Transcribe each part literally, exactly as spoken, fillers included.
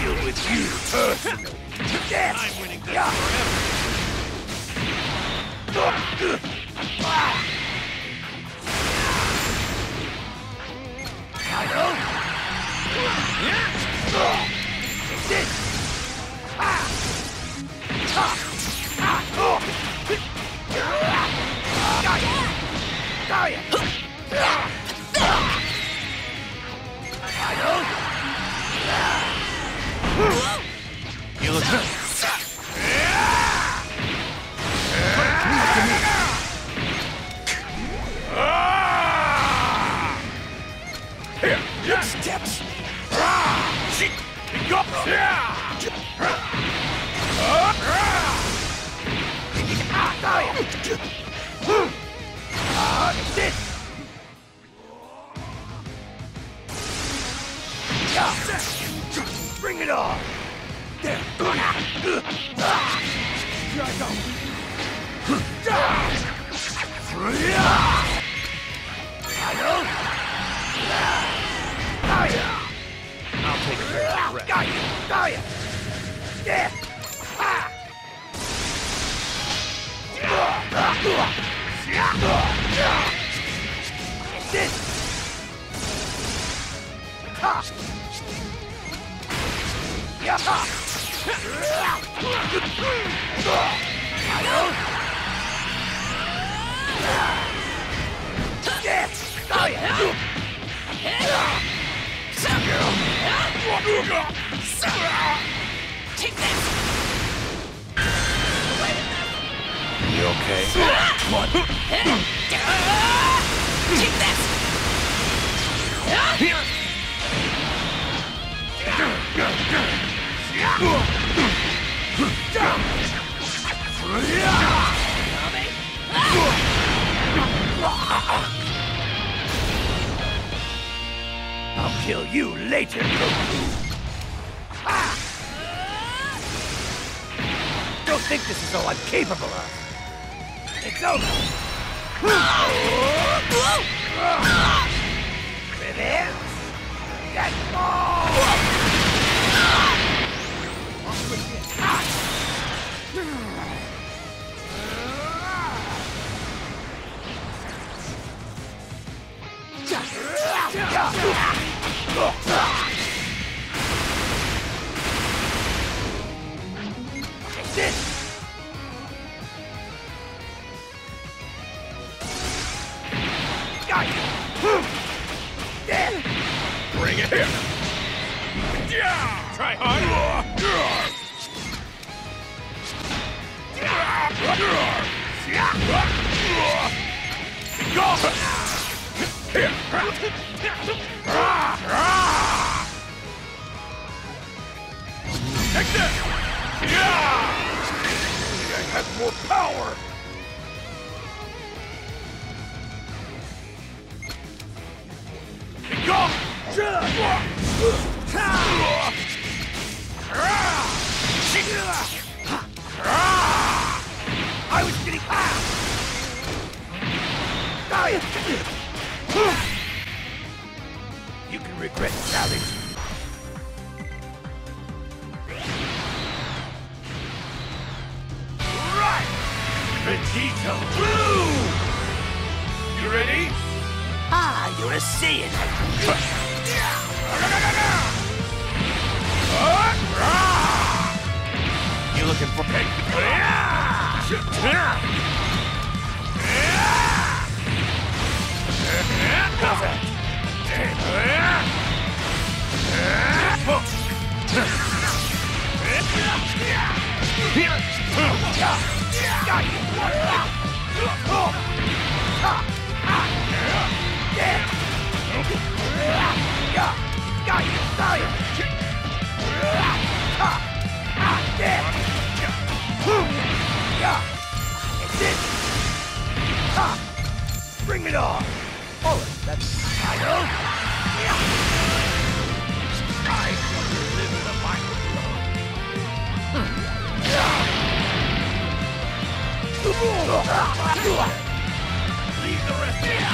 deal with you personally. Yes. I'm winning this forever. I know. Take this. Ah. Ah. Ah. Oh. Got you. Got you. I know. You look good. Here, your steps. Go. This. Bring it on! There! Here I go! I know! I'll take a break. Got you! Got you! Yeah! Ah! This! Ha! Yeah. I know. Yeah. Oh yeah. Take this. You okay? What? Take this. I'll kill you later, Goku. Ah! Don't think this is all I'm capable of. It's over. Revenge. Get more. Take this. Got you. Bring it here. Try hard. Go! Here! Take this! Yeah! I have more power! Go! I was getting... You can regret the challenge. Right! Vegeta Blue! You ready? Ah, you're a Saiyan. You looking for pig? How's that? Bring it on! Oh, that's... I know! I shall deliver the final blow! Leave the rest in!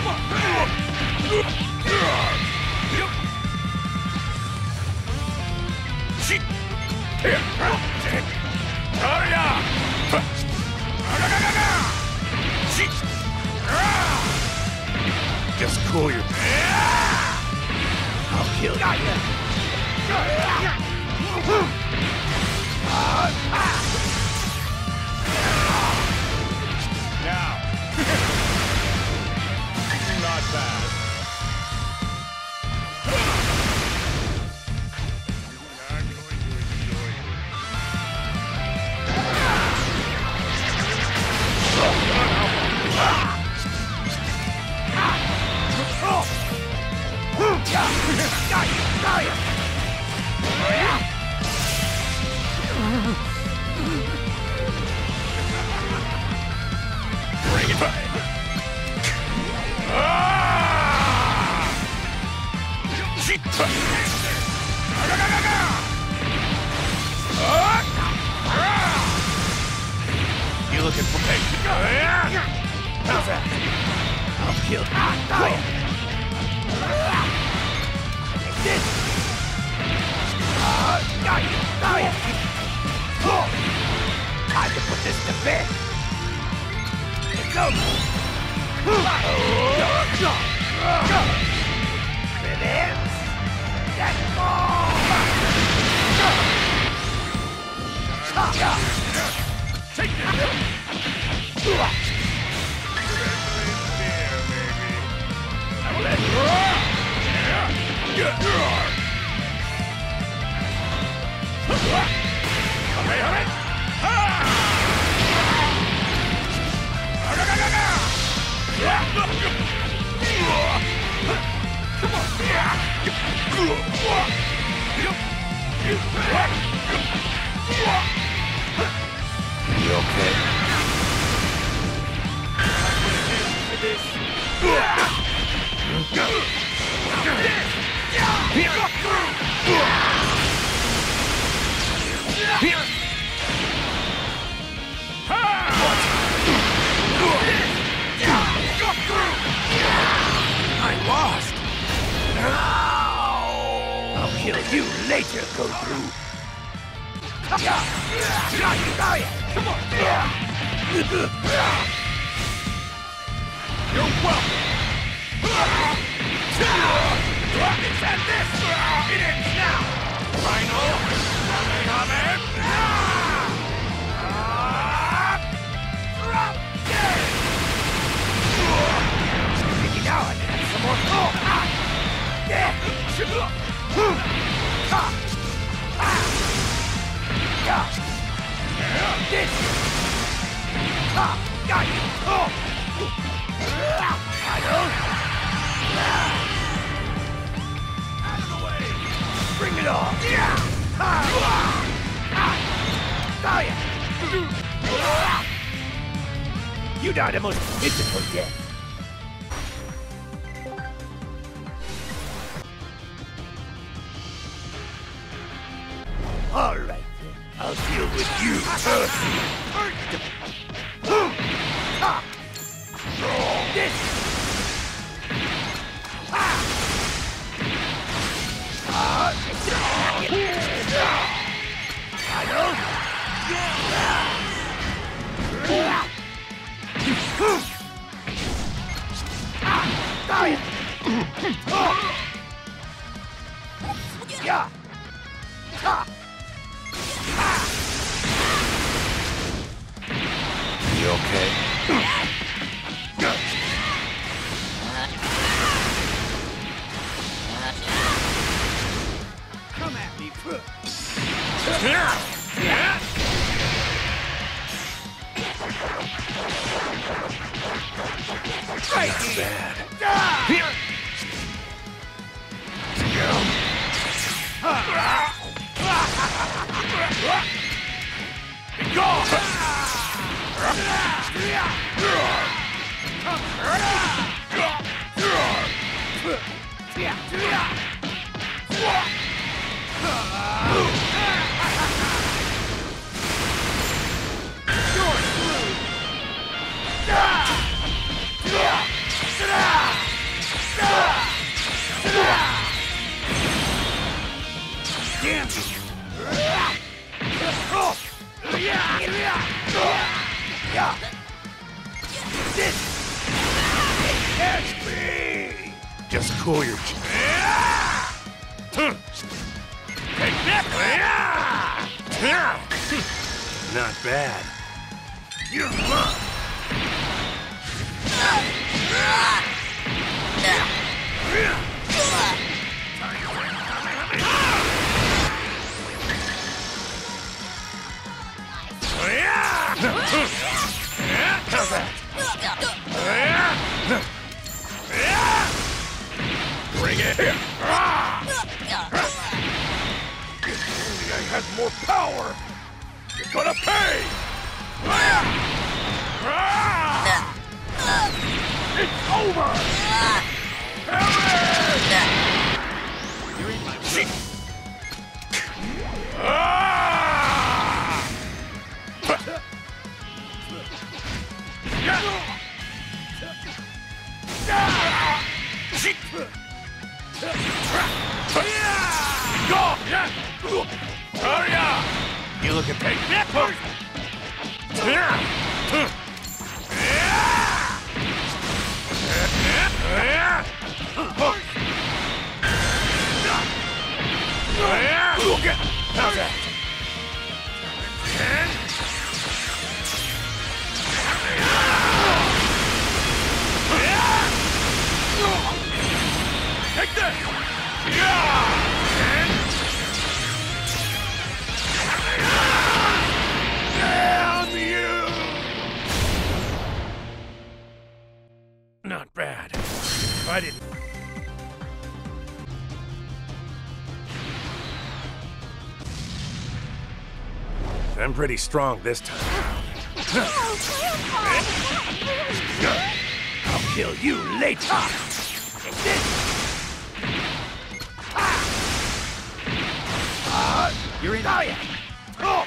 Just cool your... I'll kill you. Now. Not bad. I'm going to enjoy it. Bring it back. You looking for me? How's that? I'll kill you. This. Time to put this to bed. Here goes. It ends. That ball. Take this. Let hurry, hurry! Come on! You okay? I lost. I'll kill you later, Goku. Come on. You're welcome. It's at this! It ends now! Final! Coming! Drop dead! Maybe now I can have some more... Oh! Ah! Yeah! Ha! Ah! Yeah! This! Ha! Got you! Oh! Final! Out of the way! Bring it on! Yeah! Ha! Ah! Die! You died a most pitiful death. All right, then. I'll deal with you first. This. I know. Yeah. You okay? Come at me. That's bad. Here. Go! You're screwed! Catch me! Just cool your ch- Take that! Not bad. You're fun! How's that? Bring it here! If only I had more power! You're gonna pay! It's over! You're in my seat! Go! Hurry up! You look at take that first! How's that? Take this! Damn you! Not bad. If I didn't... I'm pretty strong this time. I'll kill you later! Take this! Uh, You're in. Oh, yeah. Oh.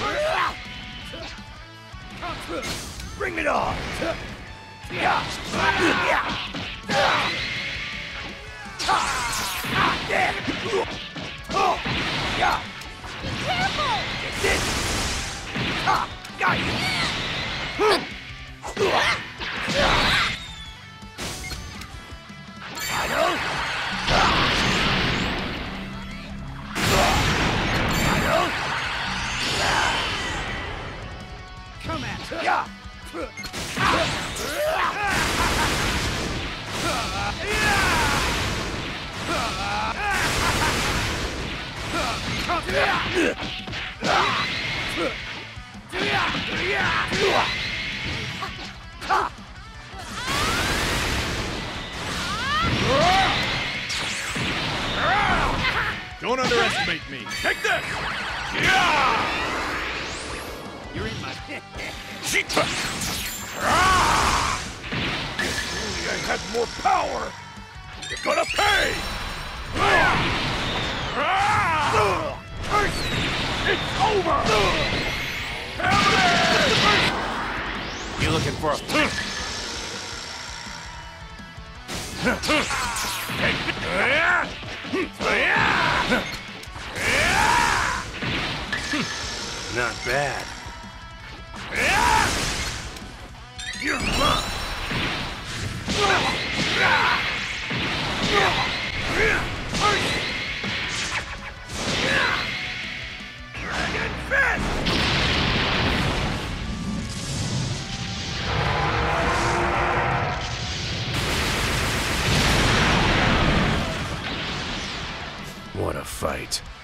Bring it on! Yeah. Yeah. Oh. Yeah. Be careful! Get this! Ah, got you! Come at me! Yeah! Don't underestimate me. Take this! Yeah! You're in my... If only I had more power! You're gonna pay! It's over! You looking for a... Not bad. You're mine! Dragon Fist! What a fight.